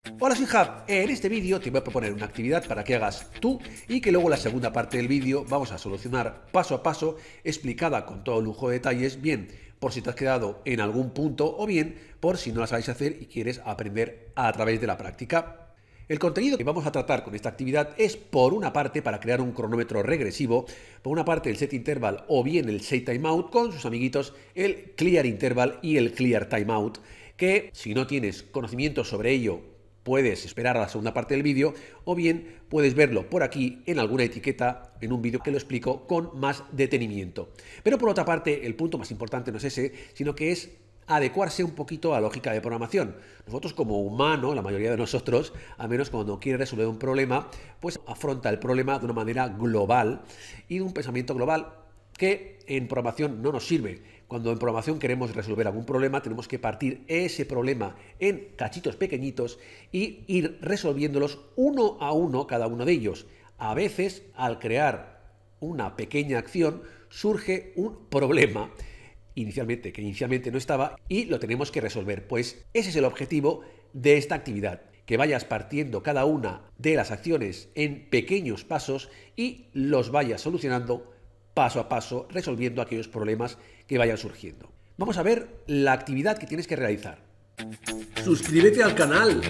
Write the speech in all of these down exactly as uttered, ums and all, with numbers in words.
Hola, soy Jab. En este vídeo te voy a proponer una actividad para que hagas tú y que luego en la segunda parte del vídeo vamos a solucionar paso a paso, explicada con todo lujo de detalles, bien por si te has quedado en algún punto o bien por si no la sabes hacer y quieres aprender a través de la práctica. El contenido que vamos a tratar con esta actividad es, por una parte, para crear un cronómetro regresivo, por una parte el set interval o bien el set timeout con sus amiguitos el clear interval y el clear timeout, que si no tienes conocimiento sobre ello puedes esperar a la segunda parte del vídeo o bien puedes verlo por aquí en alguna etiqueta en un vídeo que lo explico con más detenimiento. Pero por otra parte, el punto más importante no es ese, sino que es adecuarse un poquito a la lógica de programación. Nosotros como humano, la mayoría de nosotros, al menos cuando quiere resolver un problema, pues afronta el problema de una manera global y de un pensamiento global que en programación no nos sirve. Cuando en programación queremos resolver algún problema, tenemos que partir ese problema en cachitos pequeñitos y ir resolviéndolos uno a uno cada uno de ellos. A veces, al crear una pequeña acción, surge un problema inicialmente que inicialmente no estaba y lo tenemos que resolver. Pues ese es el objetivo de esta actividad, que vayas partiendo cada una de las acciones en pequeños pasos y los vayas solucionando paso a paso, resolviendo aquellos problemas que vayan surgiendo. Vamos a ver la actividad que tienes que realizar. Suscríbete al canal.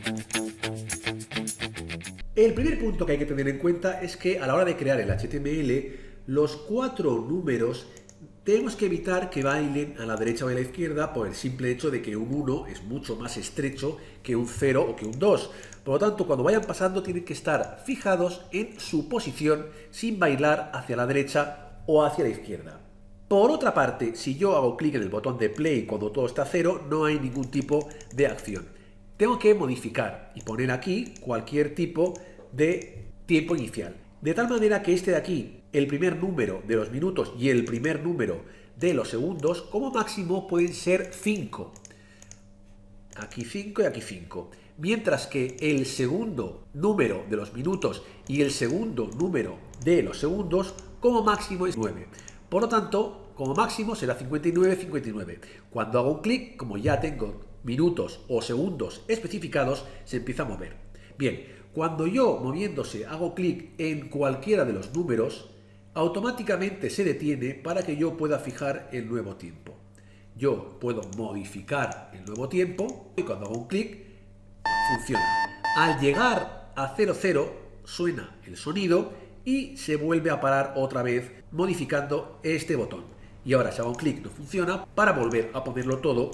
El primer punto que hay que tener en cuenta es que a la hora de crear el H T M L, los cuatro números tenemos que evitar que bailen a la derecha o a la izquierda por el simple hecho de que un uno es mucho más estrecho que un cero o que un dos. Por lo tanto, cuando vayan pasando tienen que estar fijados en su posición sin bailar hacia la derecha o hacia la izquierda. Por otra parte, si yo hago clic en el botón de play cuando todo está a cero, no hay ningún tipo de acción. Tengo que modificar y poner aquí cualquier tipo de tiempo inicial. De tal manera que este de aquí, el primer número de los minutos y el primer número de los segundos, como máximo pueden ser cinco. Aquí cinco y aquí cinco. Mientras que el segundo número de los minutos y el segundo número de los segundos, como máximo es nueve. Por lo tanto, como máximo será cincuenta y nueve, cincuenta y nueve. Cuando hago un clic, como ya tengo minutos o segundos especificados, se empieza a mover. Bien, cuando yo, moviéndose, hago clic en cualquiera de los números, automáticamente se detiene para que yo pueda fijar el nuevo tiempo. Yo puedo modificar el nuevo tiempo y cuando hago un clic, funciona. Al llegar a cero cero, suena el sonido y se vuelve a parar otra vez modificando este botón. Y ahora si hago un clic no funciona para volver a ponerlo todo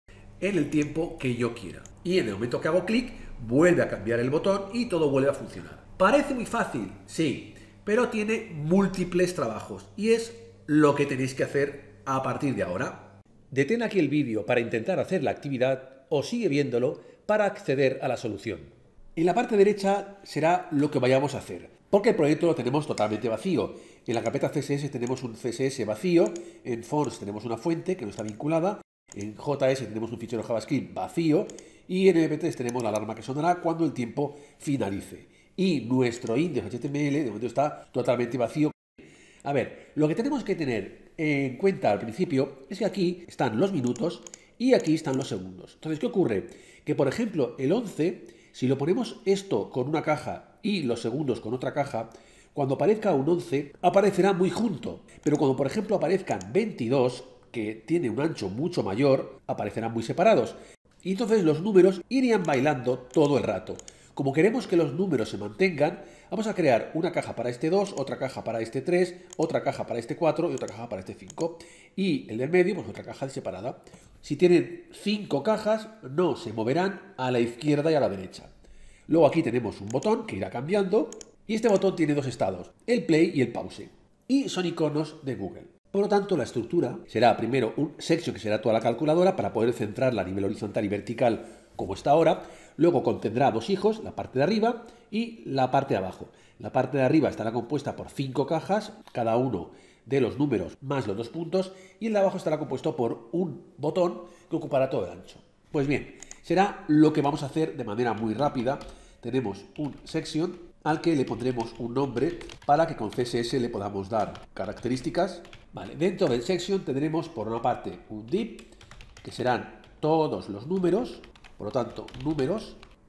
en el tiempo que yo quiera. Y en el momento que hago clic, vuelve a cambiar el botón y todo vuelve a funcionar. Parece muy fácil, sí, pero tiene múltiples trabajos y es lo que tenéis que hacer a partir de ahora. Detén aquí el vídeo para intentar hacer la actividad o sigue viéndolo para acceder a la solución. En la parte derecha será lo que vayamos a hacer, porque el proyecto lo tenemos totalmente vacío. En la carpeta C S S tenemos un C S S vacío, en Fonts tenemos una fuente que no está vinculada, en J S tenemos un fichero JavaScript vacío y en M P tres tenemos la alarma que sonará cuando el tiempo finalice. Y nuestro index H T M L de momento está totalmente vacío. A ver, lo que tenemos que tener en cuenta al principio es que aquí están los minutos y aquí están los segundos. Entonces, ¿qué ocurre? Que, por ejemplo, el once, si lo ponemos esto con una caja y los segundos con otra caja, cuando aparezca un once, aparecerá muy junto. Pero cuando, por ejemplo, aparezcan veintidós, que tiene un ancho mucho mayor, aparecerán muy separados. Y entonces los números irían bailando todo el rato. Como queremos que los números se mantengan, vamos a crear una caja para este dos, otra caja para este tres, otra caja para este cuatro y otra caja para este cinco. Y el del medio, pues otra caja separada. Si tienen cinco cajas, no se moverán a la izquierda y a la derecha. Luego aquí tenemos un botón que irá cambiando y este botón tiene dos estados, el play y el pause. Y son iconos de Google. Por lo tanto, la estructura será primero un section que será toda la calculadora para poder centrarla a nivel horizontal y vertical como está ahora. Luego contendrá dos hijos, la parte de arriba y la parte de abajo. La parte de arriba estará compuesta por cinco cajas, cada uno de los números más los dos puntos, y el de abajo estará compuesto por un botón que ocupará todo el ancho. Pues bien, será lo que vamos a hacer de manera muy rápida. Tenemos un section al que le pondremos un nombre para que con C S S le podamos dar características. Vale, dentro del section tendremos por una parte un div, que serán todos los números, por lo tanto números,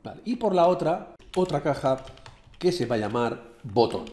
Vale. Y por la otra, otra caja que se va a llamar botón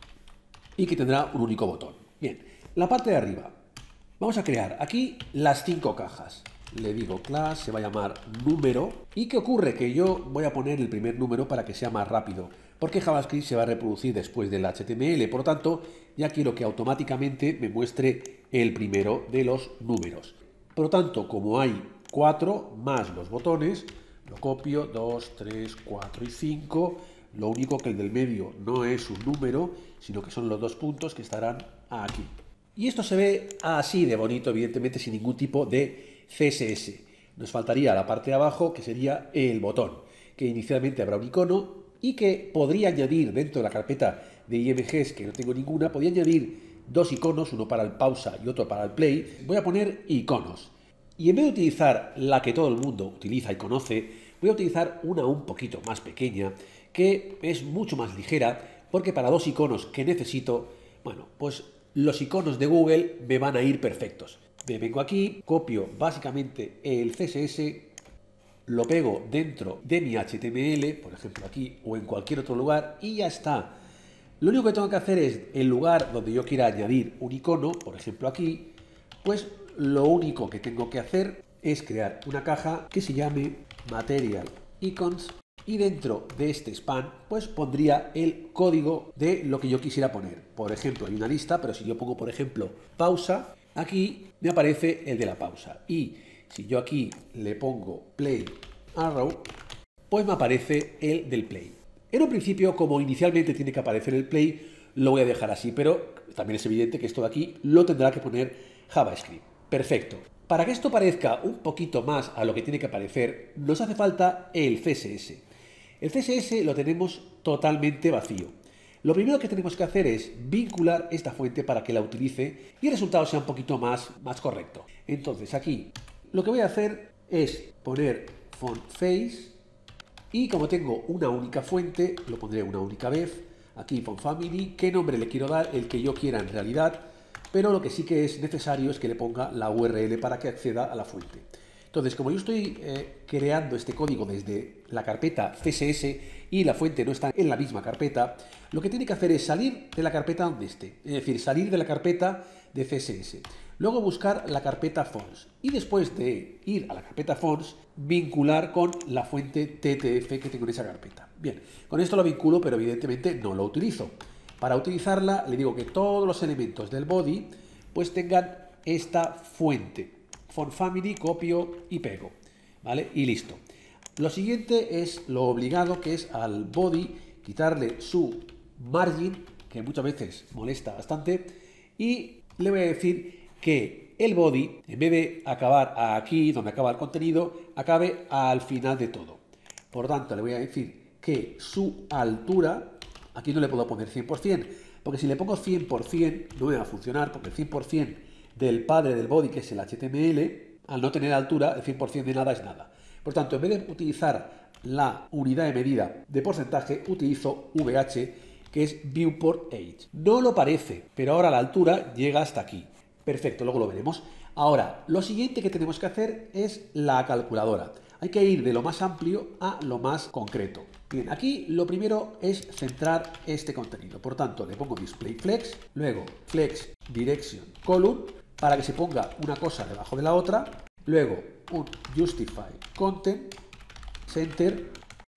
y que tendrá un único botón. Bien, la parte de arriba. Vamos a crear aquí las cinco cajas. Le digo class, se va a llamar número. ¿Y qué ocurre? Que yo voy a poner el primer número para que sea más rápido, porque JavaScript se va a reproducir después del H T M L. Por lo tanto, ya quiero que automáticamente me muestre el primero de los números. Por lo tanto, como hay cuatro más los botones, lo copio, dos, tres, cuatro y cinco. Lo único que el del medio no es un número, sino que son los dos puntos que estarán aquí. Y esto se ve así de bonito, evidentemente sin ningún tipo de C S S. Nos faltaría la parte de abajo, que sería el botón, que inicialmente habrá un icono y que podría añadir dentro de la carpeta de I M Gs, que no tengo ninguna, podría añadir dos iconos, uno para el pausa y otro para el play. Voy a poner iconos. Y en vez de utilizar la que todo el mundo utiliza y conoce, voy a utilizar una un poquito más pequeña, que es mucho más ligera, porque para dos iconos que necesito, bueno, pues los iconos de Google me van a ir perfectos. Me vengo aquí, copio básicamente el C S S, lo pego dentro de mi H T M L, por ejemplo aquí o en cualquier otro lugar, y ya está. Lo único que tengo que hacer es, el lugar donde yo quiera añadir un icono, por ejemplo aquí, pues lo único que tengo que hacer es crear una caja que se llame Material Icons, y dentro de este span pues pondría el código de lo que yo quisiera poner. Por ejemplo, hay una lista, pero si yo pongo por ejemplo pausa, aquí me aparece el de la pausa, y si yo aquí le pongo play arrow, pues me aparece el del play. En un principio, como inicialmente tiene que aparecer el play, lo voy a dejar así, pero también es evidente que esto de aquí lo tendrá que poner JavaScript. Perfecto. Para que esto parezca un poquito más a lo que tiene que parecer, nos hace falta el C S S. El C S S lo tenemos totalmente vacío. Lo primero que tenemos que hacer es vincular esta fuente para que la utilice y el resultado sea un poquito más, más correcto. Entonces aquí lo que voy a hacer es poner font face, y como tengo una única fuente, lo pondré una única vez. Aquí font family, ¿qué nombre le quiero dar? El que yo quiera en realidad, pero lo que sí que es necesario es que le ponga la U R L para que acceda a la fuente. Entonces, como yo estoy eh, creando este código desde la carpeta C S S y la fuente no está en la misma carpeta, lo que tiene que hacer es salir de la carpeta donde esté, es decir, salir de la carpeta de C S S, luego buscar la carpeta fonts y después de ir a la carpeta fonts, vincular con la fuente T T F que tengo en esa carpeta. Bien, con esto lo vinculo, pero evidentemente no lo utilizo. Para utilizarla le digo que todos los elementos del body pues tengan esta fuente. Font family, copio y pego, ¿vale? Y listo. Lo siguiente es lo obligado, que es al body quitarle su margin, que muchas veces molesta bastante, y le voy a decir que el body, en vez de acabar aquí, donde acaba el contenido, acabe al final de todo. Por tanto, le voy a decir que su altura, aquí no le puedo poner cien por cien, porque si le pongo cien por cien no me va a funcionar, porque el cien por cien del padre del body, que es el H T M L, al no tener altura, el cien por cien de nada es nada. Por tanto, en vez de utilizar la unidad de medida de porcentaje, utilizo V H, que es Viewport Age. No lo parece, pero ahora la altura llega hasta aquí. Perfecto, luego lo veremos. Ahora, lo siguiente que tenemos que hacer es la calculadora. Hay que ir de lo más amplio a lo más concreto. Bien, aquí lo primero es centrar este contenido. Por tanto, le pongo display flex, luego flex direction column, para que se ponga una cosa debajo de la otra, luego un justify content, center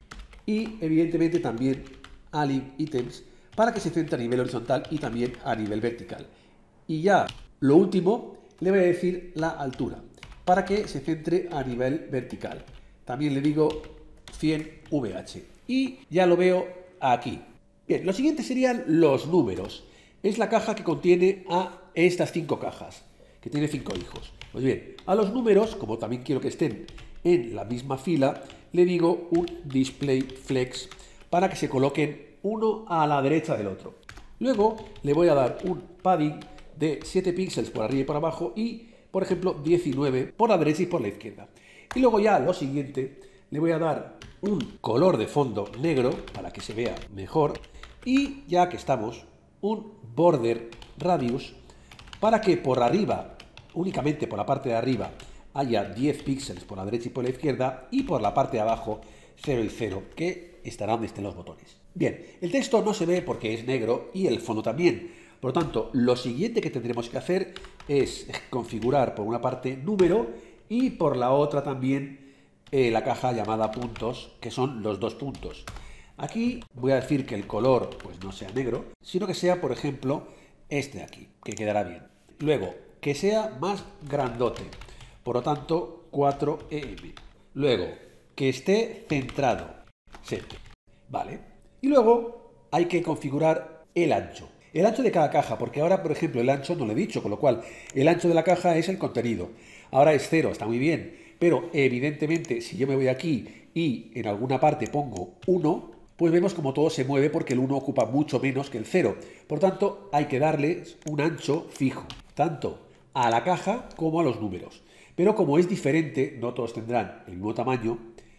y evidentemente también align items para que se centre a nivel horizontal y también a nivel vertical. Y ya lo último, le voy a decir la altura para que se centre a nivel vertical. También le digo cien V H y ya lo veo aquí. Bien, lo siguiente serían los números. Es la caja que contiene a estas cinco cajas, que tiene cinco hijos. Pues bien, a los números, como también quiero que estén en la misma fila, le digo un display flex para que se coloquen uno a la derecha del otro. Luego le voy a dar un padding de siete píxeles por arriba y por abajo y, por ejemplo, diecinueve por la derecha y por la izquierda. Y luego ya lo siguiente, le voy a dar un color de fondo negro para que se vea mejor y ya que estamos, un border radius para que por arriba, únicamente por la parte de arriba, haya diez píxeles por la derecha y por la izquierda y por la parte de abajo cero y cero, que estará donde estén los botones. Bien, el texto no se ve porque es negro y el fondo también. Por lo tanto, lo siguiente que tendremos que hacer es configurar por una parte número y por la otra también eh, la caja llamada puntos, que son los dos puntos. Aquí voy a decir que el color pues no sea negro, sino que sea, por ejemplo, este de aquí, que quedará bien. Luego, que sea más grandote, por lo tanto, cuatro E M. Luego, que esté centrado, set. Vale. Y luego hay que configurar el ancho. El ancho de cada caja, porque ahora, por ejemplo, el ancho no lo he dicho, con lo cual el ancho de la caja es el contenido. Ahora es cero, está muy bien, pero evidentemente si yo me voy aquí y en alguna parte pongo uno, pues vemos como todo se mueve porque el uno ocupa mucho menos que el cero. Por tanto, hay que darle un ancho fijo, tanto a la caja como a los números. Pero como es diferente, no todos tendrán el mismo tamaño,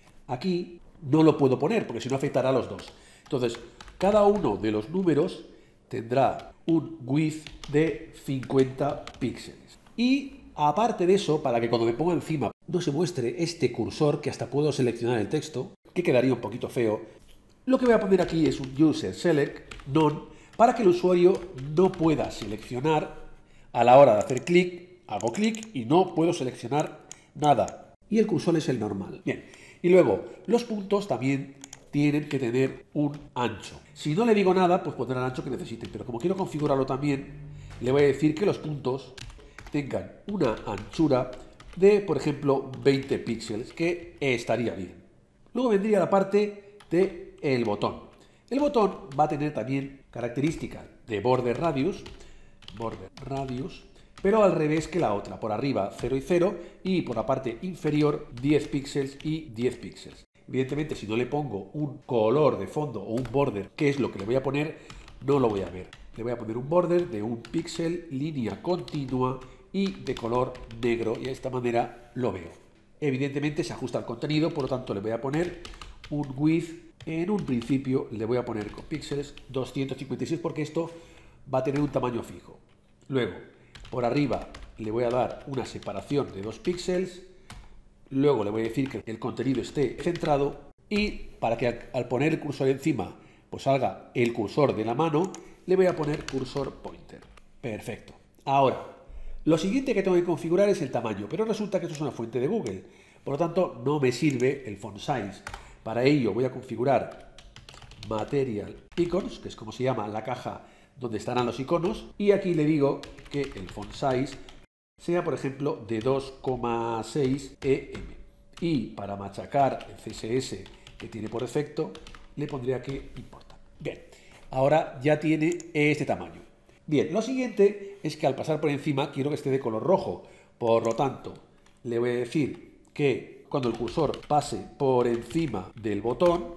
aquí no lo puedo poner porque si no afectará a los dos. Entonces, cada uno de los números tendrá un width de cincuenta píxeles. Y aparte de eso, para que cuando me ponga encima no se muestre este cursor, que hasta puedo seleccionar el texto, que quedaría un poquito feo, lo que voy a poner aquí es un user select none para que el usuario no pueda seleccionar a la hora de hacer clic, hago clic y no puedo seleccionar nada. Y el cursor es el normal. Bien. Y luego, los puntos también tienen que tener un ancho. Si no le digo nada, pues pondrá el ancho que necesite. Pero como quiero configurarlo también, le voy a decir que los puntos tengan una anchura de, por ejemplo, veinte píxeles, que estaría bien. Luego vendría la parte del botón. El botón va a tener también características de border radius, border radius, pero al revés que la otra. Por arriba cero y cero y por la parte inferior diez píxeles y diez píxeles. Evidentemente, si no le pongo un color de fondo o un border, que es lo que le voy a poner, no lo voy a ver. Le voy a poner un border de un píxel, línea continua y de color negro, y de esta manera lo veo. Evidentemente se ajusta al contenido, por lo tanto le voy a poner un width, en un principio le voy a poner con píxeles doscientos cincuenta y seis porque esto va a tener un tamaño fijo. Luego, por arriba le voy a dar una separación de dos píxeles. Luego le voy a decir que el contenido esté centrado y para que al poner el cursor encima pues salga el cursor de la mano, le voy a poner cursor pointer. Perfecto. Ahora, lo siguiente que tengo que configurar es el tamaño, pero resulta que esto es una fuente de Google. Por lo tanto, no me sirve el font size. Para ello voy a configurar Material Icons, que es como se llama la caja donde estarán los iconos, y aquí le digo que el font size sea, por ejemplo, de dos coma seis E M. Y para machacar el C S S que tiene por defecto, le pondría que importa. Bien, ahora ya tiene este tamaño. Bien, lo siguiente es que al pasar por encima quiero que esté de color rojo. Por lo tanto, le voy a decir que cuando el cursor pase por encima del botón,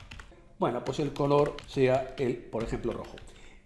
bueno, pues el color sea el, por ejemplo, rojo.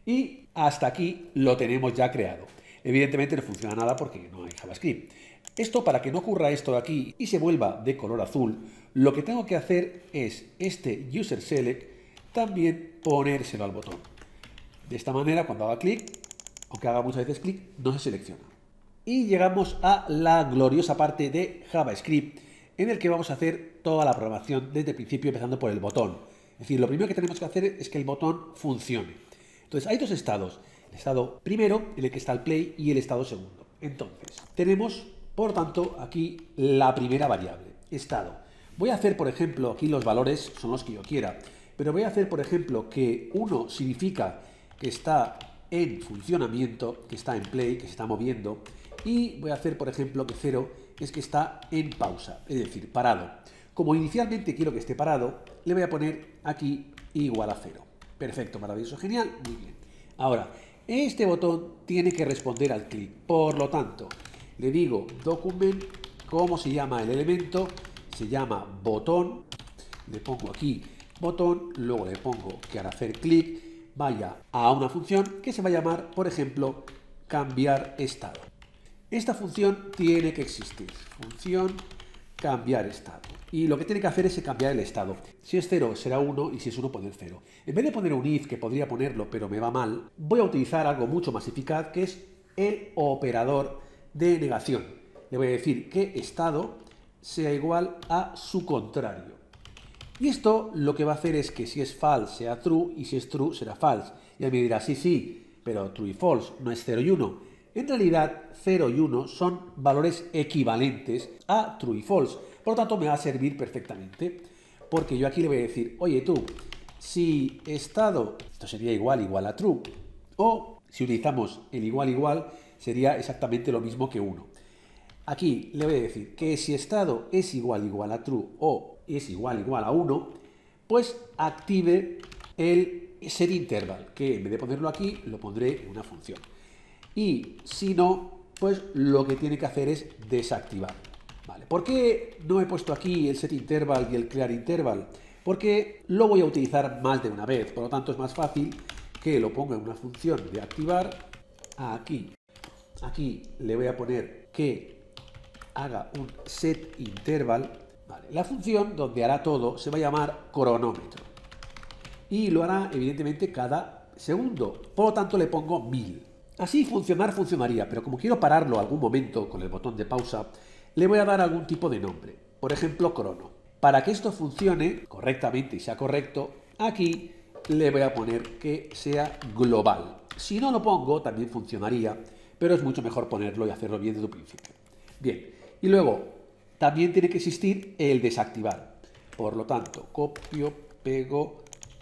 Y hasta aquí lo tenemos ya creado. Evidentemente no funciona nada porque no hay JavaScript. Esto, para que no ocurra esto de aquí y se vuelva de color azul, lo que tengo que hacer es este user select también ponérselo al botón. De esta manera, cuando haga clic, aunque haga muchas veces clic, no se selecciona. Y llegamos a la gloriosa parte de JavaScript, en el que vamos a hacer toda la programación desde el principio, empezando por el botón. Es decir, lo primero que tenemos que hacer es que el botón funcione. Entonces, hay dos estados. El estado primero, en el que está el play, y el estado segundo. Entonces, tenemos, por tanto, aquí la primera variable, estado. Voy a hacer, por ejemplo, aquí los valores son los que yo quiera, pero voy a hacer, por ejemplo, que uno significa que está en funcionamiento, que está en play, que se está moviendo, y voy a hacer, por ejemplo, que cero es que está en pausa, es decir, parado. Como inicialmente quiero que esté parado, le voy a poner aquí igual a cero. Perfecto, maravilloso, genial, muy bien. Ahora, este botón tiene que responder al clic. Por lo tanto, le digo document, ¿cómo se llama el elemento? Se llama botón. Le pongo aquí botón, luego le pongo que al hacer clic vaya a una función que se va a llamar, por ejemplo, cambiar estado. Esta función tiene que existir. Función cambiar estado. Y lo que tiene que hacer es cambiar el estado. Si es cero será uno y si es uno poner cero. En vez de poner un if, que podría ponerlo pero me va mal, voy a utilizar algo mucho más eficaz, que es el operador de negación. Le voy a decir que estado sea igual a su contrario. Y esto lo que va a hacer es que si es false sea true y si es true será false. Y él me dirá, sí, sí, pero true y false no es cero y uno. En realidad, cero y uno son valores equivalentes a true y false. Por lo tanto, me va a servir perfectamente. Porque yo aquí le voy a decir, oye tú, si estado, esto sería igual igual a true, o si utilizamos el igual igual, sería exactamente lo mismo que uno. Aquí le voy a decir que si estado es igual igual a true o es igual igual a uno, pues active el setInterval, que en vez de ponerlo aquí, lo pondré en una función. Y si no, pues lo que tiene que hacer es desactivar. Vale. ¿Por qué no he puesto aquí el setInterval y el clearInterval? Porque lo voy a utilizar más de una vez, por lo tanto es más fácil que lo ponga en una función de activar. Aquí, aquí le voy a poner que haga un setInterval. Vale. La función donde hará todo se va a llamar cronómetro. Y lo hará evidentemente cada segundo. Por lo tanto le pongo mil. Así funcionar funcionaría, pero como quiero pararlo algún momento con el botón de pausa, le voy a dar algún tipo de nombre. Por ejemplo, crono. Para que esto funcione correctamente y sea correcto, aquí le voy a poner que sea global. Si no lo pongo, también funcionaría, pero es mucho mejor ponerlo y hacerlo bien desde el principio. Bien, y luego también tiene que existir el desactivar. Por lo tanto, copio, pego,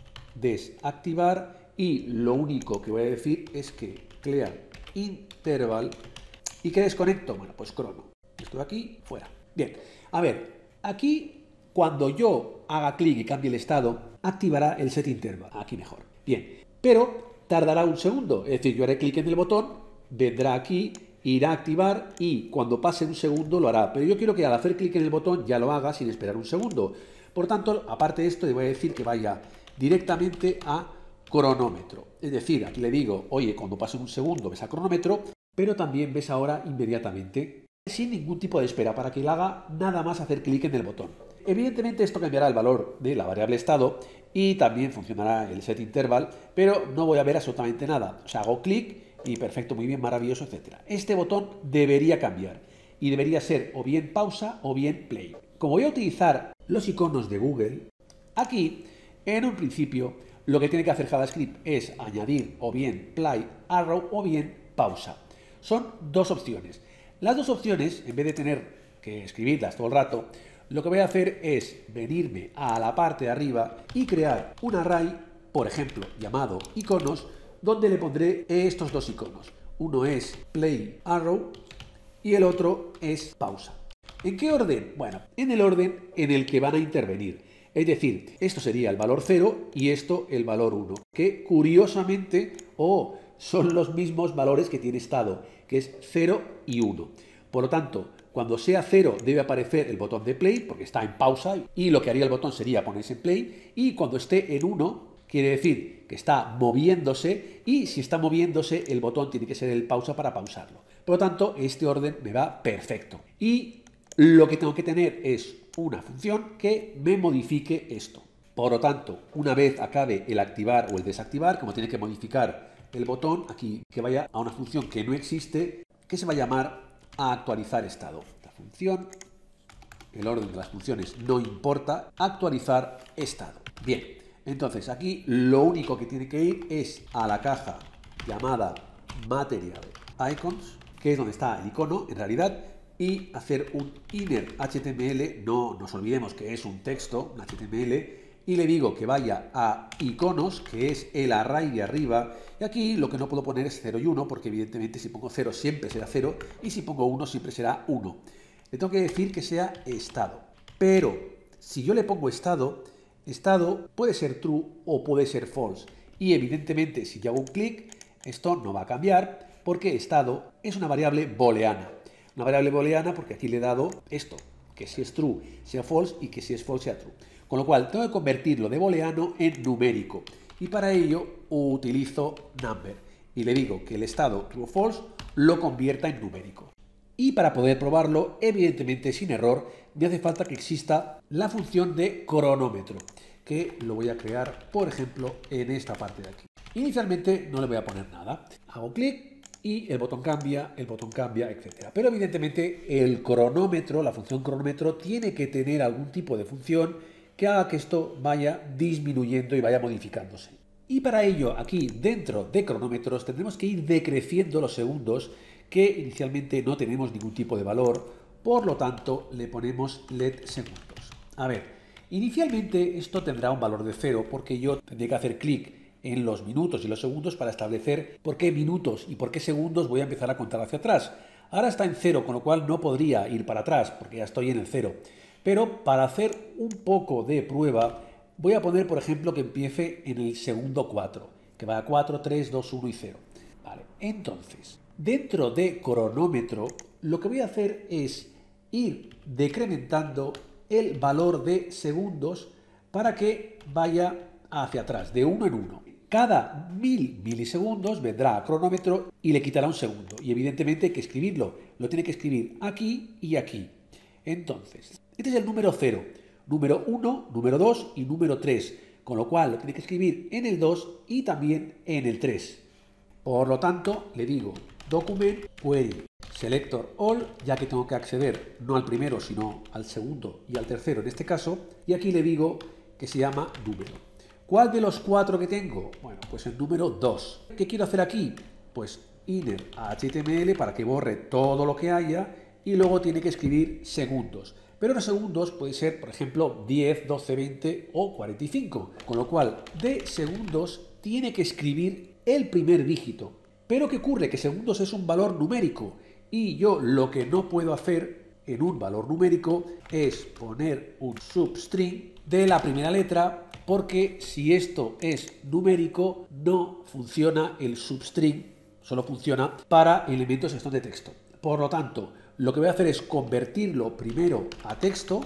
desactivar y lo único que voy a decir es que clear interval y que desconecto, bueno, pues crono. Esto de aquí, fuera. Bien, a ver, aquí cuando yo haga clic y cambie el estado, activará el setInterval. Aquí mejor. Bien, pero tardará un segundo. Es decir, yo haré clic en el botón, vendrá aquí, irá a activar y cuando pase un segundo lo hará. Pero yo quiero que al hacer clic en el botón ya lo haga sin esperar un segundo. Por tanto, aparte de esto, le voy a decir que vaya directamente a cronómetro. Es decir, aquí le digo, oye, cuando pase un segundo ves a cronómetro, pero también ves ahora inmediatamente, sin ningún tipo de espera, para que le haga nada más hacer clic en el botón. Evidentemente esto cambiará el valor de la variable estado y también funcionará el setInterval, pero no voy a ver absolutamente nada. O sea, hago clic y perfecto, muy bien, maravilloso, etcétera. Este botón debería cambiar y debería ser o bien pausa o bien play. Como voy a utilizar los iconos de Google, aquí, en un principio, lo que tiene que hacer JavaScript es añadir o bien play, arrow o bien pausa. Son dos opciones. Las dos opciones, en vez de tener que escribirlas todo el rato, lo que voy a hacer es venirme a la parte de arriba y crear un array, por ejemplo, llamado iconos, donde le pondré estos dos iconos. Uno es play arrow y el otro es pausa. ¿En qué orden? Bueno, en el orden en el que van a intervenir. Es decir, esto sería el valor cero y esto el valor uno, que curiosamente oh, son los mismos valores que tiene estado, que es cero y uno. Por lo tanto, cuando sea cero debe aparecer el botón de play, porque está en pausa, y lo que haría el botón sería ponerse en play, y cuando esté en uno, quiere decir que está moviéndose, y si está moviéndose, el botón tiene que ser el pausa para pausarlo. Por lo tanto, este orden me va perfecto. Y lo que tengo que tener es una función que me modifique esto. Por lo tanto, una vez acabe el activar o el desactivar, como tiene que modificar el botón, aquí que vaya a una función que no existe, que se va a llamar a actualizar estado. La función, el orden de las funciones no importa, actualizar estado. Bien, entonces aquí lo único que tiene que ir es a la caja llamada Material Icons, que es donde está el icono en realidad, y hacer un inner H T M L, no nos olvidemos que es un texto, un H T M L, y le digo que vaya a iconos, que es el array de arriba, y aquí lo que no puedo poner es cero y uno, porque evidentemente si pongo cero siempre será cero, y si pongo uno siempre será uno. Le tengo que decir que sea estado, pero si yo le pongo estado, estado puede ser true o puede ser false, y evidentemente si yo hago un clic, esto no va a cambiar, porque estado es una variable booleana. Una variable booleana porque aquí le he dado esto, que si es true sea false y que si es false sea true. Con lo cual tengo que convertirlo de booleano en numérico y para ello utilizo number y le digo que el estado true o false lo convierta en numérico. Y para poder probarlo, evidentemente sin error, me hace falta que exista la función de cronómetro, que lo voy a crear, por ejemplo, en esta parte de aquí. Inicialmente no le voy a poner nada. Hago clic y el botón cambia, el botón cambia, etcétera. Pero evidentemente el cronómetro, la función cronómetro, tiene que tener algún tipo de función que haga que esto vaya disminuyendo y vaya modificándose. Y para ello, aquí dentro de cronómetros tendremos que ir decreciendo los segundos que inicialmente no tenemos ningún tipo de valor, por lo tanto le ponemos L E D segundos. A ver, inicialmente esto tendrá un valor de cero porque yo tendré que hacer clic en los minutos y los segundos para establecer por qué minutos y por qué segundos voy a empezar a contar hacia atrás. Ahora está en cero, con lo cual no podría ir para atrás porque ya estoy en el cero. Pero para hacer un poco de prueba, voy a poner, por ejemplo, que empiece en el segundo cuatro, que va a cuatro, tres, dos, uno y cero. Vale, entonces, dentro de cronómetro, lo que voy a hacer es ir decrementando el valor de segundos para que vaya hacia atrás, de uno en uno. Cada mil milisegundos vendrá a cronómetro y le quitará un segundo. Y evidentemente hay que escribirlo. Lo tiene que escribir aquí y aquí. Entonces, este es el número cero. Número uno, número dos y número tres. Con lo cual lo tiene que escribir en el dos y también en el tres. Por lo tanto, le digo document query selector all, ya que tengo que acceder no al primero, sino al segundo y al tercero en este caso. Y aquí le digo que se llama número. ¿Cuál de los cuatro que tengo? Bueno, pues el número dos. ¿Qué quiero hacer aquí? Pues inner a H T M L para que borre todo lo que haya y luego tiene que escribir segundos. Pero los segundos puede ser, por ejemplo, diez, doce, veinte o cuarenta y cinco. Con lo cual, de segundos tiene que escribir el primer dígito. Pero ¿qué ocurre? Que segundos es un valor numérico y yo lo que no puedo hacer en un valor numérico es poner un substring de la primera letra, porque si esto es numérico no funciona el substring, solo funciona para elementos estos de texto. Por lo tanto, lo que voy a hacer es convertirlo primero a texto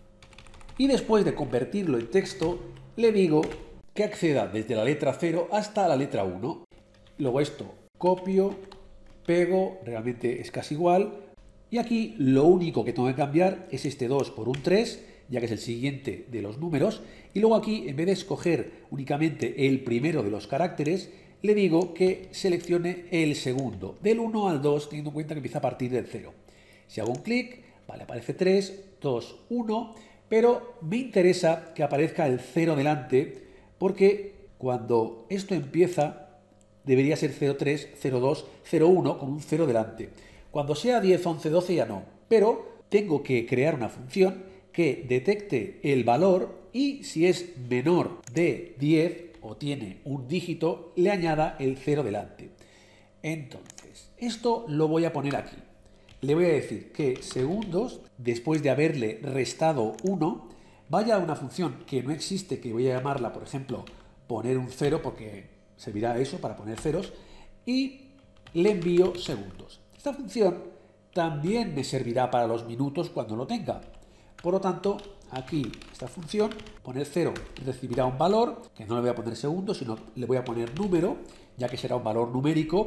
y después de convertirlo en texto le digo que acceda desde la letra cero hasta la letra uno. Luego esto copio, pego, realmente es casi igual. Y aquí lo único que tengo que cambiar es este dos por un tres, ya que es el siguiente de los números. Y luego aquí, en vez de escoger únicamente el primero de los caracteres, le digo que seleccione el segundo, del uno al dos, teniendo en cuenta que empieza a partir del cero. Si hago un clic, vale, aparece tres, dos, uno, pero me interesa que aparezca el cero delante, porque cuando esto empieza debería ser cero tres, cero dos, cero uno con un cero delante. Cuando sea diez, once, doce ya no, pero tengo que crear una función que detecte el valor y si es menor de diez o tiene un dígito, le añada el cero delante. Entonces, esto lo voy a poner aquí. Le voy a decir que segundos, después de haberle restado uno, vaya a una función que no existe, que voy a llamarla, por ejemplo, poner un cero, porque servirá eso para poner ceros, y le envío segundos. Esta función también me servirá para los minutos cuando lo tenga. Por lo tanto, aquí esta función, poner cero, recibirá un valor, que no le voy a poner segundos, sino le voy a poner número, ya que será un valor numérico,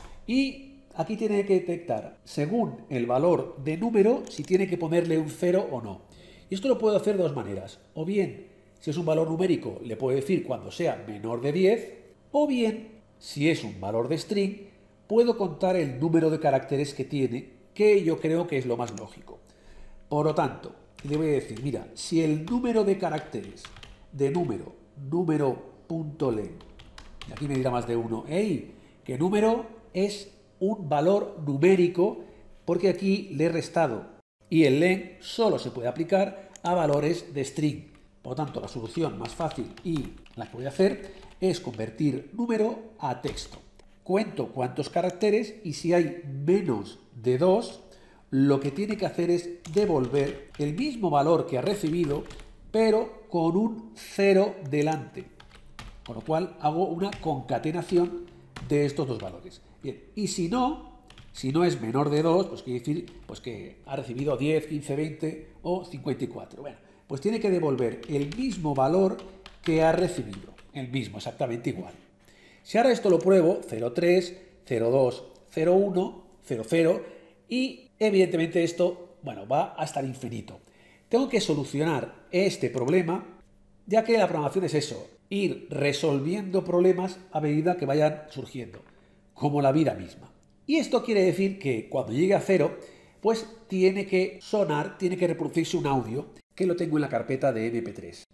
y aquí tiene que detectar, según el valor de número, si tiene que ponerle un cero o no. Y esto lo puedo hacer de dos maneras. O bien, si es un valor numérico, le puedo decir cuando sea menor de diez, o bien, si es un valor de string, puedo contar el número de caracteres que tiene, que yo creo que es lo más lógico. Por lo tanto, le voy a decir, mira, si el número de caracteres de número, número.len, y aquí me dirá más de uno, ¡hey! Que número es un valor numérico, porque aquí le he restado, y el len solo se puede aplicar a valores de string. Por lo tanto, la solución más fácil y la que voy a hacer es convertir número a texto. Cuento cuántos caracteres y si hay menos de dos, lo que tiene que hacer es devolver el mismo valor que ha recibido, pero con un cero delante. Con lo cual hago una concatenación de estos dos valores. Bien, y si no, si no es menor de dos, pues quiere decir pues que ha recibido diez, quince, veinte o cincuenta y cuatro. Bueno, pues tiene que devolver el mismo valor que ha recibido. El mismo, exactamente igual. Si ahora esto lo pruebo, cero tres, cero dos, cero uno, cero cero, y evidentemente esto, bueno, va hasta el infinito. Tengo que solucionar este problema, ya que la programación es eso, ir resolviendo problemas a medida que vayan surgiendo, como la vida misma. Y esto quiere decir que cuando llegue a cero, pues tiene que sonar, tiene que reproducirse un audio, que lo tengo en la carpeta de eme pe tres.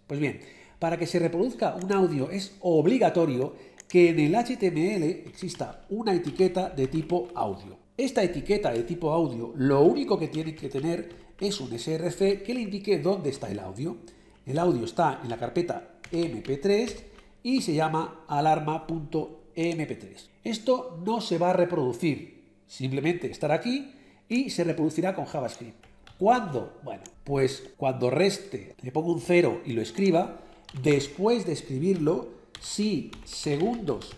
Pues bien, para que se reproduzca un audio es obligatorio que en el H T M L exista una etiqueta de tipo audio. Esta etiqueta de tipo audio lo único que tiene que tener es un S R C que le indique dónde está el audio. El audio está en la carpeta eme pe tres y se llama alarma punto eme pe tres. Esto no se va a reproducir, simplemente estará aquí y se reproducirá con JavaScript. ¿Cuándo? Bueno, pues cuando reste, le pongo un cero y lo escriba, después de escribirlo, si segundos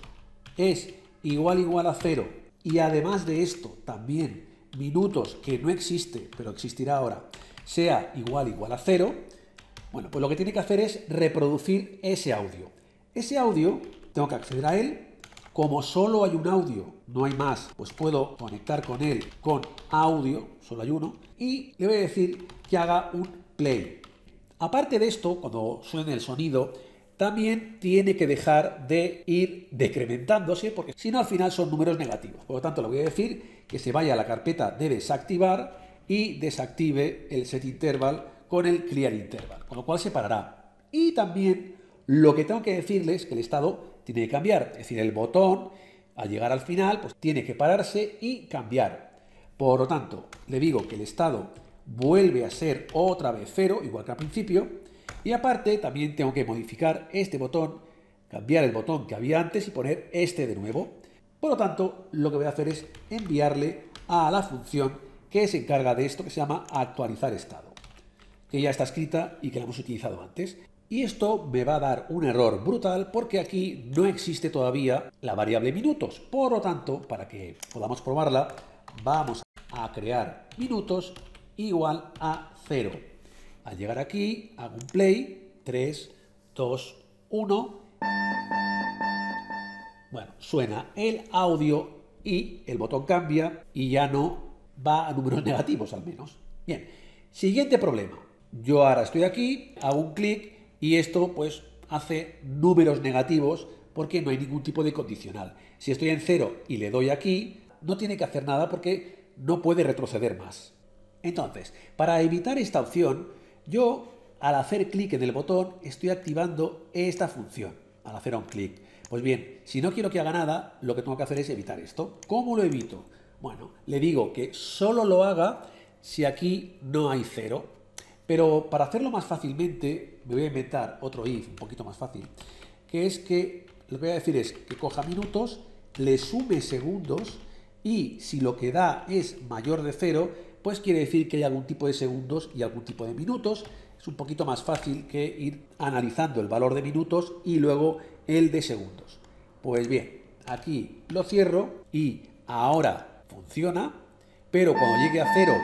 es igual igual a cero y además de esto también minutos, que no existe, pero existirá ahora, sea igual igual a cero, bueno, pues lo que tiene que hacer es reproducir ese audio. Ese audio, tengo que acceder a él. Como solo hay un audio, no hay más, pues puedo conectar con él con audio, solo hay uno, y le voy a decir que haga un play. Aparte de esto, cuando suene el sonido, también tiene que dejar de ir decrementándose, porque si no al final son números negativos. Por lo tanto, le voy a decir que se vaya a la carpeta de desactivar y desactive el set interval con el clear interval, con lo cual se parará. Y también lo que tengo que decirles es que el estado tiene que cambiar, es decir, el botón al llegar al final pues tiene que pararse y cambiar. Por lo tanto, le digo que el estado vuelve a ser otra vez cero, igual que al principio, y aparte también tengo que modificar este botón, cambiar el botón que había antes y poner este de nuevo. Por lo tanto, lo que voy a hacer es enviarle a la función que se encarga de esto, que se llama actualizar estado, que ya está escrita y que la hemos utilizado antes. Y esto me va a dar un error brutal porque aquí no existe todavía la variable minutos. Por lo tanto, para que podamos probarla, vamos a crear minutos igual a cero. Al llegar aquí, hago un play, tres, dos, uno. Bueno, suena el audio y el botón cambia y ya no va a números negativos al menos. Bien, siguiente problema. Yo ahora estoy aquí, hago un clic y esto pues hace números negativos porque no hay ningún tipo de condicional. Si estoy en cero y le doy aquí, no tiene que hacer nada porque no puede retroceder más. Entonces, para evitar esta opción, yo al hacer clic en el botón estoy activando esta función, al hacer un clic. Pues bien, si no quiero que haga nada, lo que tengo que hacer es evitar esto. ¿Cómo lo evito? Bueno, le digo que solo lo haga si aquí no hay cero. Pero para hacerlo más fácilmente, me voy a inventar otro if un poquito más fácil, que es que lo que voy a decir es que coja minutos, le sume segundos y si lo que da es mayor de cero, pues quiere decir que hay algún tipo de segundos y algún tipo de minutos. Es un poquito más fácil que ir analizando el valor de minutos y luego el de segundos. Pues bien, aquí lo cierro y ahora funciona, pero cuando llegue a cero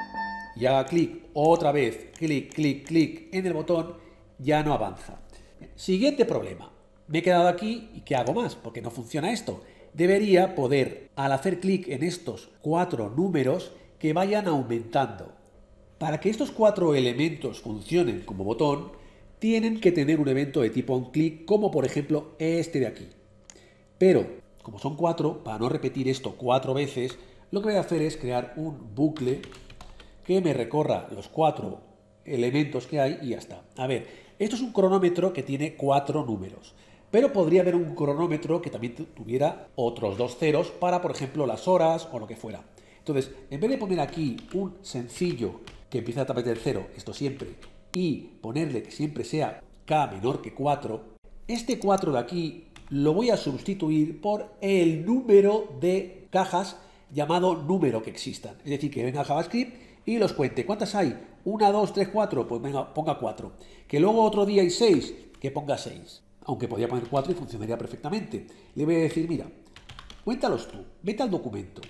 y haga clic otra vez, clic, clic, clic en el botón, ya no avanza. Siguiente problema. Me he quedado aquí y ¿qué hago más? Porque no funciona esto. Debería poder, al hacer clic en estos cuatro números, que vayan aumentando. Para que estos cuatro elementos funcionen como botón, tienen que tener un evento de tipo onClick, como por ejemplo este de aquí. Pero, como son cuatro, para no repetir esto cuatro veces, lo que voy a hacer es crear un bucle que me recorra los cuatro elementos que hay y ya está. A ver, esto es un cronómetro que tiene cuatro números, pero podría haber un cronómetro que también tuviera otros dos ceros para, por ejemplo, las horas o lo que fuera. Entonces, en vez de poner aquí un sencillo que empieza a través del cero, esto siempre, y ponerle que siempre sea k menor que cuatro, este cuatro de aquí lo voy a sustituir por el número de cajas llamado número que existan. Es decir, que venga JavaScript y los cuente. ¿Cuántas hay? una, dos, tres, cuatro. Pues venga, ponga cuatro. Que luego otro día hay seis, que ponga seis. Aunque podría poner cuatro y funcionaría perfectamente. Le voy a decir, mira, cuéntalos tú, vete al documento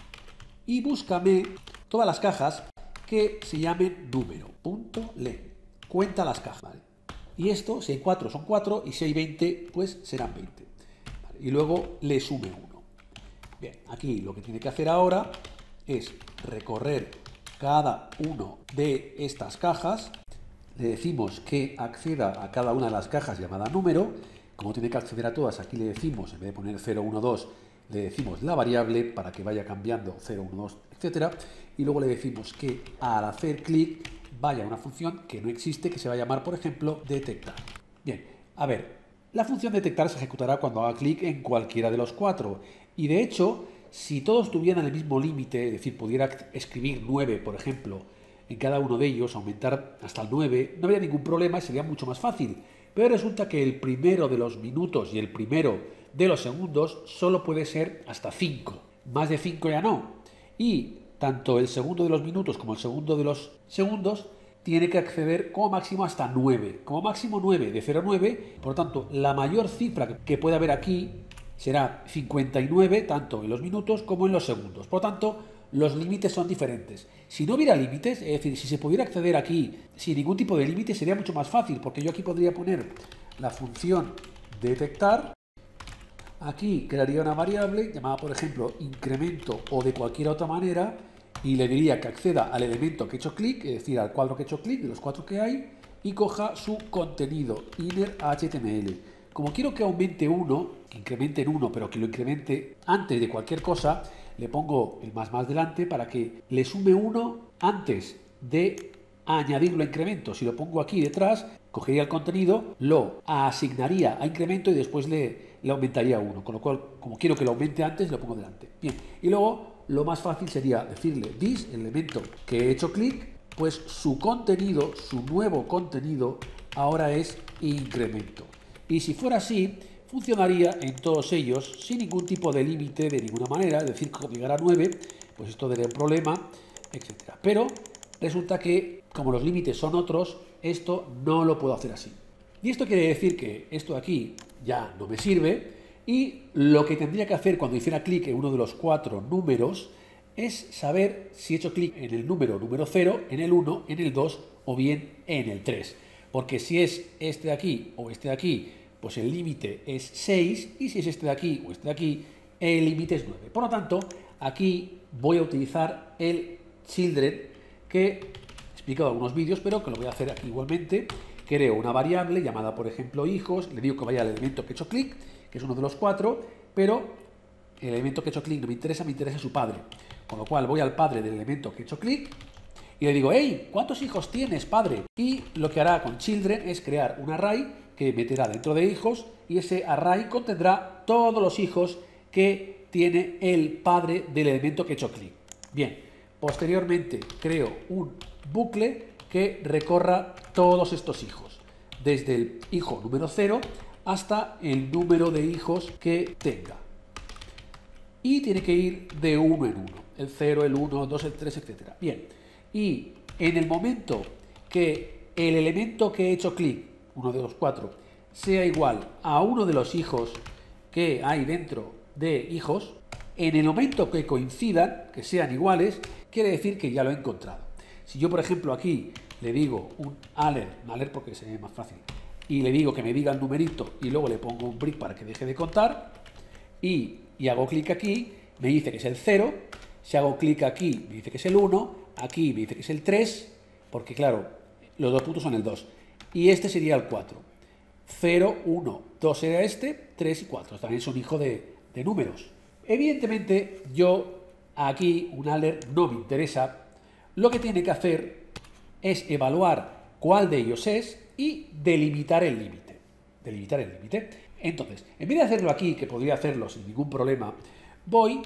y búscame todas las cajas que se llamen número. Punto le. Cuenta las cajas. ¿Vale? Y esto, si hay cuatro son cuatro y si hay veinte, pues serán veinte. ¿Vale? Y luego le sume uno. Bien, aquí lo que tiene que hacer ahora es recorrer cada uno de estas cajas. Le decimos que acceda a cada una de las cajas llamada número. Como tiene que acceder a todas, aquí le decimos, en vez de poner cero, uno, dos, le decimos la variable para que vaya cambiando cero, uno, dos, etcétera. Y luego le decimos que al hacer clic vaya a una función que no existe, que se va a llamar, por ejemplo, detectar. Bien, a ver, la función detectar se ejecutará cuando haga clic en cualquiera de los cuatro. Y de hecho, si todos tuvieran el mismo límite, es decir, pudiera escribir nueve, por ejemplo, en cada uno de ellos, aumentar hasta el nueve, no habría ningún problema y sería mucho más fácil. Pero resulta que el primero de los minutos y el primero de los segundos solo puede ser hasta cinco. Más de cinco ya no. Y tanto el segundo de los minutos como el segundo de los segundos tiene que acceder como máximo hasta nueve. Como máximo nueve, de cero a nueve. Por lo tanto, la mayor cifra que puede haber aquí será cincuenta y nueve, tanto en los minutos como en los segundos. Por lo tanto, los límites son diferentes. Si no hubiera límites, es decir, si se pudiera acceder aquí sin ningún tipo de límite, sería mucho más fácil, porque yo aquí podría poner la función detectar. Aquí crearía una variable llamada, por ejemplo, incremento o de cualquier otra manera, y le diría que acceda al elemento que he hecho clic, es decir, al cuadro que he hecho clic, de los cuatro que hay, y coja su contenido, inner H T M L. Como quiero que aumente uno, que incremente en uno, pero que lo incremente antes de cualquier cosa, le pongo el más más delante para que le sume uno antes de añadirlo a incremento. Si lo pongo aquí detrás, cogería el contenido, lo asignaría a incremento y después le, le aumentaría uno. Con lo cual, como quiero que lo aumente antes, lo pongo delante. Bien, y luego lo más fácil sería decirle this, el elemento que he hecho clic, pues su contenido, su nuevo contenido, ahora es incremento. Y si fuera así, funcionaría en todos ellos sin ningún tipo de límite de ninguna manera, es decir, como llegara a nueve, pues esto daría un problema, etcétera. Pero resulta que, como los límites son otros, esto no lo puedo hacer así. Y esto quiere decir que esto de aquí ya no me sirve, y lo que tendría que hacer cuando hiciera clic en uno de los cuatro números es saber si he hecho clic en el número número cero, en el uno, en el dos o bien en el tres. Porque si es este de aquí o este de aquí, pues el límite es seis, y si es este de aquí o este de aquí, el límite es nueve. Por lo tanto, aquí voy a utilizar el children, que he explicado en algunos vídeos, pero que lo voy a hacer aquí igualmente. Creo una variable llamada, por ejemplo, hijos, le digo que vaya al elemento que he hecho clic, que es uno de los cuatro, pero el elemento que he hecho clic no me interesa, me interesa su padre. Con lo cual voy al padre del elemento que he hecho clic y le digo, hey, ¿cuántos hijos tienes, padre? Y lo que hará con children es crear un array que meterá dentro de hijos, y ese array contendrá todos los hijos que tiene el padre del elemento que he hecho clic. Bien, posteriormente creo un bucle que recorra todos estos hijos, desde el hijo número cero hasta el número de hijos que tenga. Y tiene que ir de uno en uno, el cero, el uno, el dos, el tres, etcétera. Bien, y en el momento que el elemento que he hecho clic, uno de los cuatro, sea igual a uno de los hijos que hay dentro de hijos, en el momento que coincidan, que sean iguales, quiere decir que ya lo he encontrado. Si yo, por ejemplo, aquí le digo un alert, un alert porque sería más fácil, y le digo que me diga el numerito y luego le pongo un break para que deje de contar, y, y hago clic aquí, me dice que es el cero, si hago clic aquí me dice que es el uno, aquí me dice que es el tres, porque claro, los dos puntos son el dos, y este sería el cuatro. cero, uno, dos era este, tres y cuatro, también son hijos de, de números. Evidentemente, yo aquí un alert no me interesa, lo que tiene que hacer es evaluar cuál de ellos es y delimitar el límite. Delimitar el límite. Entonces, en vez de hacerlo aquí, que podría hacerlo sin ningún problema, voy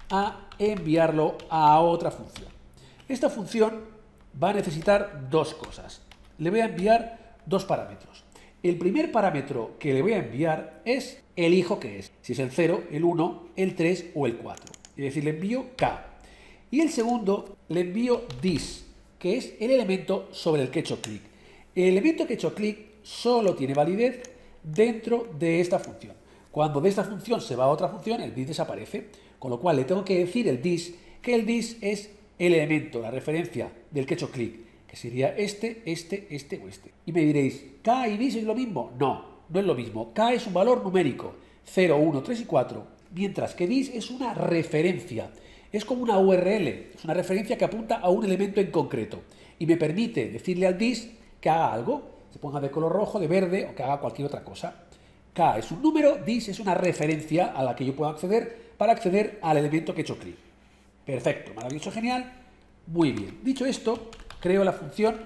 a enviarlo a otra función. Esta función va a necesitar dos cosas. Le voy a enviar dos parámetros. El primer parámetro que le voy a enviar es el hijo que es. Si es el cero, el uno, el tres o el cuatro. Es decir, le envío K. Y el segundo le envío this, que es el elemento sobre el que he hecho clic. El elemento que he hecho clic solo tiene validez dentro de esta función. Cuando de esta función se va a otra función, el this desaparece. Con lo cual le tengo que decir el this, que el this es el elemento, la referencia del que he hecho clic, que sería este, este, este o este. Y me diréis, K y this es lo mismo. No, no es lo mismo. K es un valor numérico, cero, uno, tres y cuatro, mientras que this es una referencia. Es como una U R L, es una referencia que apunta a un elemento en concreto y me permite decirle al this que haga algo, se ponga de color rojo, de verde o que haga cualquier otra cosa. K es un número, this es una referencia a la que yo puedo acceder para acceder al elemento que he hecho clic. Perfecto, maravilloso, genial. Muy bien. Dicho esto, creo la función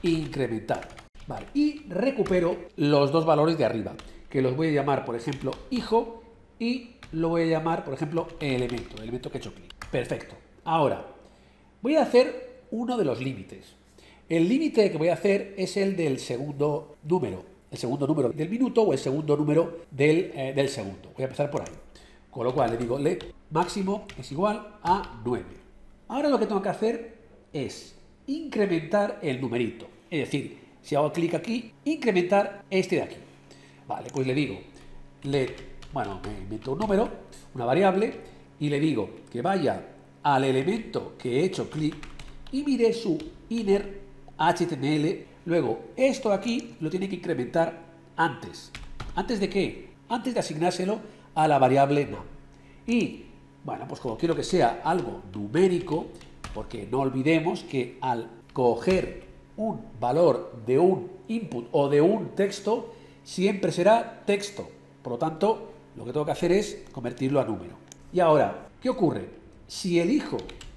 incrementar. Vale, y recupero los dos valores de arriba, que los voy a llamar, por ejemplo, hijo, y lo voy a llamar, por ejemplo, elemento, el elemento que he hecho clic. Perfecto. Ahora, voy a hacer uno de los límites. El límite que voy a hacer es el del segundo número, el segundo número del minuto o el segundo número del, eh, del segundo. Voy a empezar por ahí. Con lo cual le digo, let máximo es igual a nueve. Ahora lo que tengo que hacer es incrementar el numerito. Es decir, si hago clic aquí, incrementar este de aquí. Vale, pues le digo, let, bueno, me invento un número, una variable, y le digo que vaya al elemento que he hecho clic y mire su inner H T M L. Luego, esto de aquí lo tiene que incrementar antes. ¿Antes de qué? Antes de asignárselo a la variable num. Y, bueno, pues como quiero que sea algo numérico, porque no olvidemos que al coger un valor de un input o de un texto, siempre será texto. Por lo tanto, lo que tengo que hacer es convertirlo a número. Y ahora, ¿qué ocurre? Si el hijo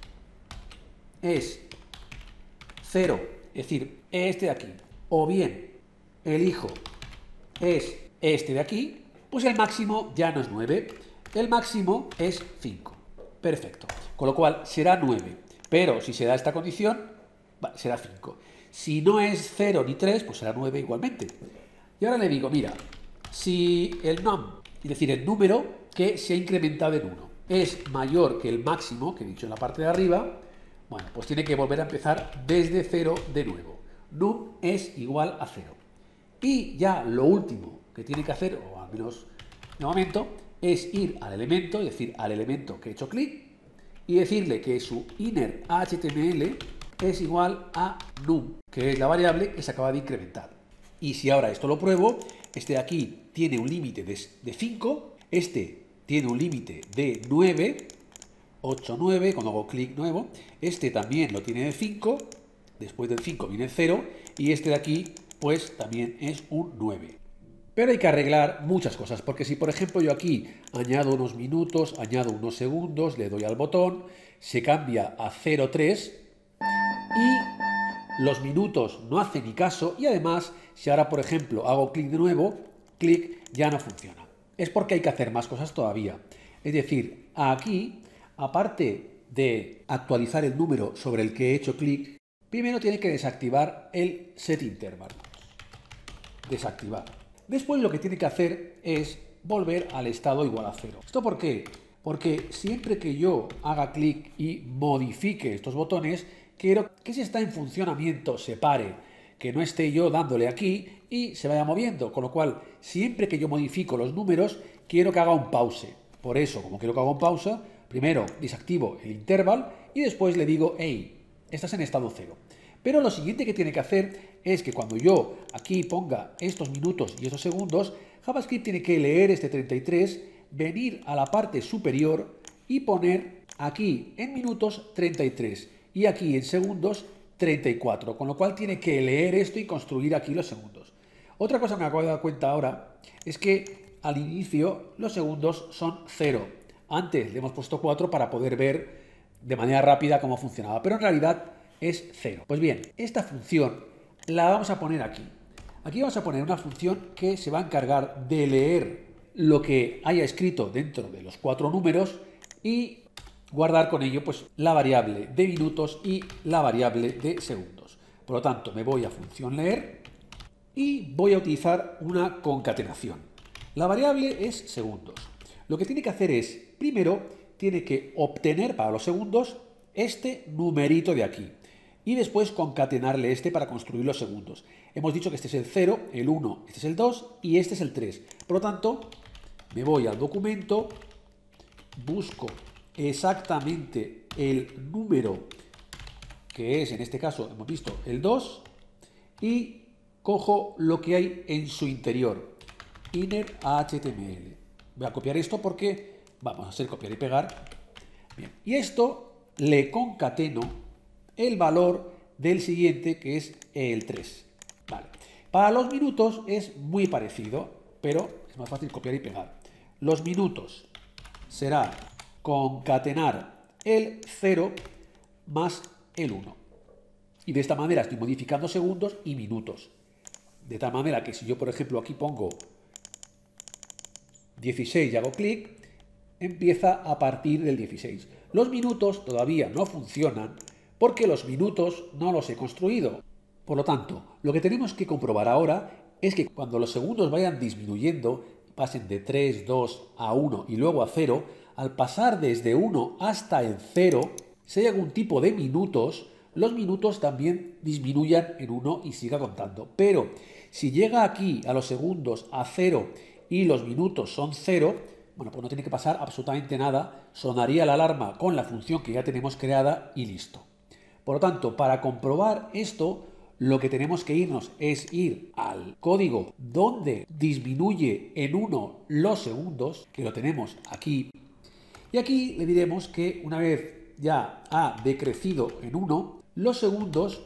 es cero, es decir, este de aquí, o bien el hijo es este de aquí, pues el máximo ya no es nueve, el máximo es cinco. Perfecto. Con lo cual será nueve. Pero si se da esta condición, será cinco. Si no es cero ni tres, pues será nueve igualmente. Y ahora le digo, mira, si el num, es decir, el número que se ha incrementado en uno, es mayor que el máximo que he dicho en la parte de arriba, bueno, pues tiene que volver a empezar desde cero de nuevo. Num es igual a cero. Y ya lo último que tiene que hacer, o al menos de momento, es ir al elemento, es decir, al elemento que he hecho clic, y decirle que su inner H T M L es igual a num, que es la variable que se acaba de incrementar. Y si ahora esto lo pruebo, este de aquí tiene un límite de cinco, este tiene un límite de nueve, ocho, nueve, cuando hago clic nuevo, este también lo tiene de cinco, después del cinco viene el cero, y este de aquí, pues también es un nueve. Pero hay que arreglar muchas cosas, porque si por ejemplo yo aquí añado unos minutos, añado unos segundos, le doy al botón, se cambia a cero coma tres y los minutos no hacen ni caso, y además si ahora por ejemplo hago clic de nuevo, clic ya no funciona. Es porque hay que hacer más cosas todavía. Es decir, aquí, aparte de actualizar el número sobre el que he hecho clic, primero tiene que desactivar el setInterval. Desactivar. Después lo que tiene que hacer es volver al estado igual a cero. ¿Esto por qué? Porque siempre que yo haga clic y modifique estos botones, quiero que si está en funcionamiento se pare, que no esté yo dándole aquí y se vaya moviendo. Con lo cual, siempre que yo modifico los números, quiero que haga un pause. Por eso, como quiero que haga un pausa, primero desactivo el interval y después le digo, hey, estás en estado cero. Pero lo siguiente que tiene que hacer es que cuando yo aquí ponga estos minutos y estos segundos, JavaScript tiene que leer este treinta y tres, venir a la parte superior y poner aquí en minutos treinta y tres y aquí en segundos treinta y cuatro, con lo cual tiene que leer esto y construir aquí los segundos. Otra cosa que me acabo de dar cuenta ahora es que al inicio los segundos son cero. Antes le hemos puesto cuatro para poder ver de manera rápida cómo funcionaba, pero en realidad es cero. Pues bien, esta función la vamos a poner aquí. Aquí vamos a poner una función que se va a encargar de leer lo que haya escrito dentro de los cuatro números y guardar con ello pues la variable de minutos y la variable de segundos. Por lo tanto, me voy a función leer y voy a utilizar una concatenación. La variable es segundos. Lo que tiene que hacer es, primero, tiene que obtener para los segundos este numerito de aquí y después concatenarle este para construir los segundos. Hemos dicho que este es el cero, el uno, este es el dos y este es el tres. Por lo tanto, me voy al documento, busco exactamente el número que es, en este caso, hemos visto el dos, y cojo lo que hay en su interior, inner H T M L. Voy a copiar esto porque vamos a hacer copiar y pegar. Bien. Y esto le concateno el valor del siguiente, que es el tres. Vale. Para los minutos es muy parecido, pero es más fácil copiar y pegar. Los minutos será concatenar el cero más el uno. Y de esta manera estoy modificando segundos y minutos. De tal manera que si yo, por ejemplo, aquí pongo dieciséis y hago clic, empieza a partir del dieciséis. Los minutos todavía no funcionan porque los minutos no los he construido. Por lo tanto, lo que tenemos que comprobar ahora es que cuando los segundos vayan disminuyendo, pasen de tres, dos a uno y luego a cero, al pasar desde uno hasta el cero, si hay algún tipo de minutos, los minutos también disminuyan en uno y siga contando. Pero si llega aquí a los segundos a cero y los minutos son cero, bueno, pues no tiene que pasar absolutamente nada, sonaría la alarma con la función que ya tenemos creada y listo. Por lo tanto, para comprobar esto, lo que tenemos que irnos es ir al código donde disminuye en uno los segundos, que lo tenemos aquí, y aquí le diremos que una vez ya ha decrecido en uno, los segundos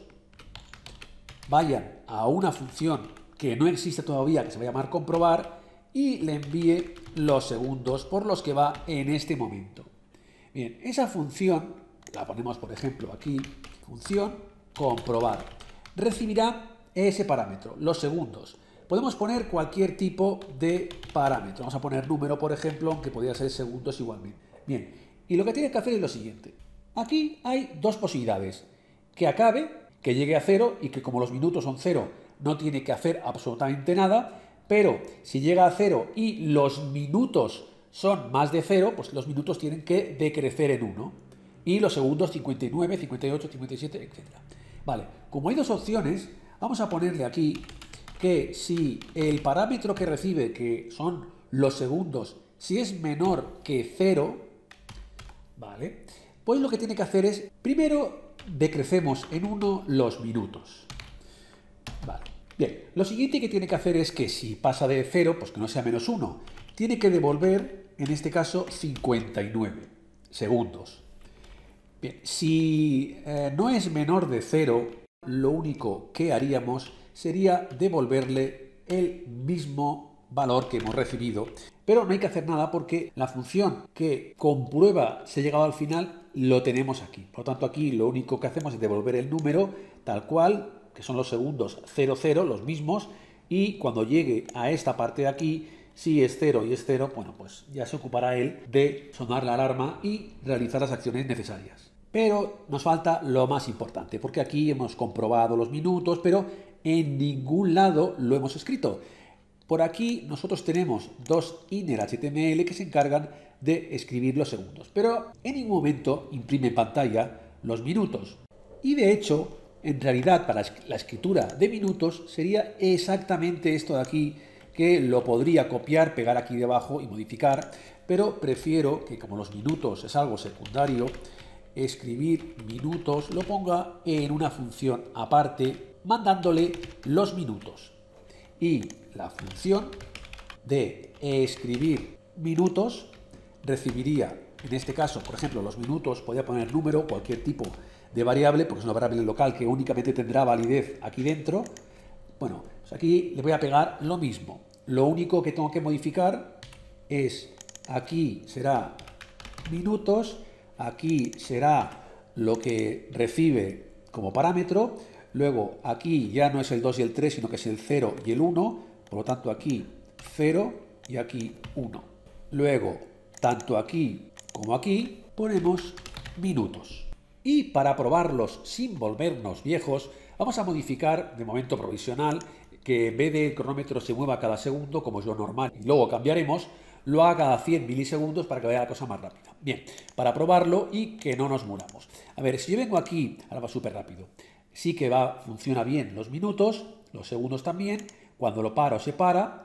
vayan a una función que no existe todavía, que se va a llamar comprobar, y le envíe los segundos por los que va en este momento. Bien, esa función, la ponemos por ejemplo aquí, función comprobar, recibirá ese parámetro, los segundos. Podemos poner cualquier tipo de parámetro, vamos a poner número por ejemplo, aunque podría ser segundos igualmente. Bien, y lo que tiene que hacer es lo siguiente. Aquí hay dos posibilidades, que acabe, que llegue a cero y que como los minutos son cero no tiene que hacer absolutamente nada, pero si llega a cero y los minutos son más de cero, pues los minutos tienen que decrecer en uno. Y los segundos cincuenta y nueve, cincuenta y ocho, cincuenta y siete, etcétera. Vale, como hay dos opciones, vamos a ponerle aquí que si el parámetro que recibe, que son los segundos, si es menor que cero, vale, pues lo que tiene que hacer es, primero decrecemos en uno los minutos. Vale. Bien, lo siguiente que tiene que hacer es que si pasa de cero, pues que no sea menos uno, tiene que devolver, en este caso, cincuenta y nueve segundos. Bien, si eh, no es menor de cero, lo único que haríamos sería devolverle el mismo valor que hemos recibido, pero no hay que hacer nada porque la función que comprueba si ha llegado al final lo tenemos aquí. Por lo tanto, aquí lo único que hacemos es devolver el número tal cual, que son los segundos cero, cero, los mismos, y cuando llegue a esta parte de aquí, si es cero y es cero, bueno, pues ya se ocupará él de sonar la alarma y realizar las acciones necesarias. Pero nos falta lo más importante, porque aquí hemos comprobado los minutos, pero en ningún lado lo hemos escrito. Por aquí nosotros tenemos dos inner H T M L que se encargan de escribir los segundos, pero en ningún momento imprime en pantalla los minutos. Y de hecho, en realidad para la escritura de minutos sería exactamente esto de aquí, que lo podría copiar, pegar aquí debajo y modificar, pero prefiero que como los minutos es algo secundario, escribir minutos lo ponga en una función aparte, mandándole los minutos. Y la función de escribir minutos recibiría, en este caso, por ejemplo, los minutos, podría poner número, cualquier tipo de variable, porque es una variable local que únicamente tendrá validez aquí dentro. Bueno, pues aquí le voy a pegar lo mismo. Lo único que tengo que modificar es, aquí será minutos, aquí será lo que recibe como parámetro, luego aquí ya no es el dos y el tres, sino que es el cero y el uno, por lo tanto aquí cero y aquí uno. Luego, tanto aquí como aquí, ponemos minutos. Y para probarlos sin volvernos viejos, vamos a modificar de momento provisional que en vez de el cronómetro se mueva cada segundo, como es lo normal, y luego cambiaremos, lo haga cada cien milisegundos para que vaya la cosa más rápida. Bien, para probarlo y que no nos muramos. A ver, si yo vengo aquí, ahora va súper rápido, sí que va, funciona bien los minutos, los segundos también, cuando lo paro se para,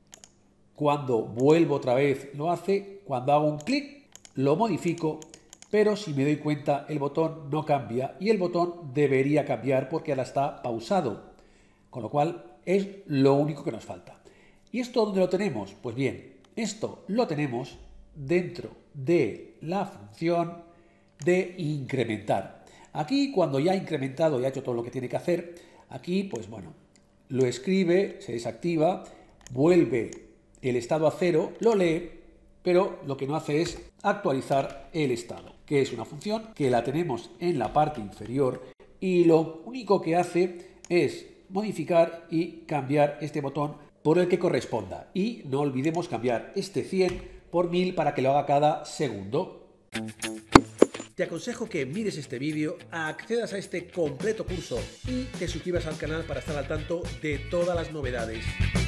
cuando vuelvo otra vez lo hace, cuando hago un clic lo modifico, pero si me doy cuenta el botón no cambia y el botón debería cambiar porque ahora está pausado, con lo cual es lo único que nos falta. ¿Y esto dónde lo tenemos? Pues bien, esto lo tenemos dentro de la función de incrementar. Aquí cuando ya ha incrementado y ha hecho todo lo que tiene que hacer, aquí pues bueno, lo escribe, se desactiva, vuelve el estado a cero, lo lee, pero lo que no hace es actualizar el estado, que es una función que la tenemos en la parte inferior y lo único que hace es modificar y cambiar este botón por el que corresponda. Y no olvidemos cambiar este cien por mil para que lo haga cada segundo. Te aconsejo que mires este vídeo, accedas a este completo curso y te suscribas al canal para estar al tanto de todas las novedades.